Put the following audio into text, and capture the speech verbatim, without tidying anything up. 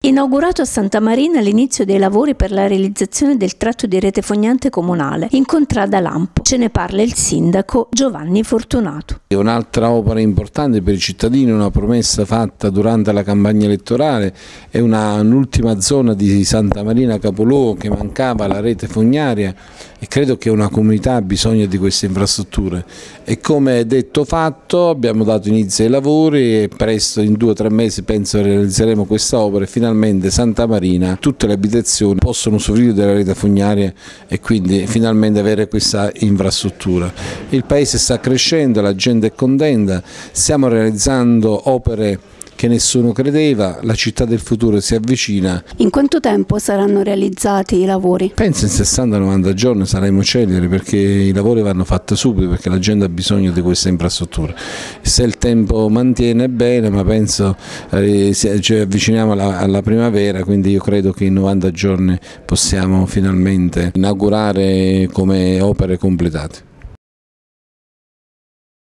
Inaugurato a Santa Marina l'inizio dei lavori per la realizzazione del tratto di rete fognante comunale in Contrada Lampo. Ce ne parla il sindaco Giovanni Fortunato. È un'altra opera importante per i cittadini, una promessa fatta durante la campagna elettorale, è un'ultima zona di Santa Marina capoluogo che mancava la rete fognaria e credo che una comunità ha bisogno di queste infrastrutture. E come detto fatto abbiamo dato inizio ai lavori e presto, in due o tre mesi, penso realizzeremo questa opera e finalmente Santa Marina, tutte le abitazioni possono usufruire della rete fognaria e quindi finalmente avere questa infrastruttura. Il paese sta crescendo, la gente è contenta, stiamo realizzando opere che nessuno credeva, la città del futuro si avvicina. In quanto tempo saranno realizzati i lavori? Penso in sessanta novanta giorni saremo celeri, perché i lavori vanno fatti subito, perché la gente ha bisogno di questa infrastruttura. Se il tempo mantiene bene, ma penso eh, ci avviciniamo alla, alla primavera, quindi io credo che in novanta giorni possiamo finalmente inaugurare come opere completate.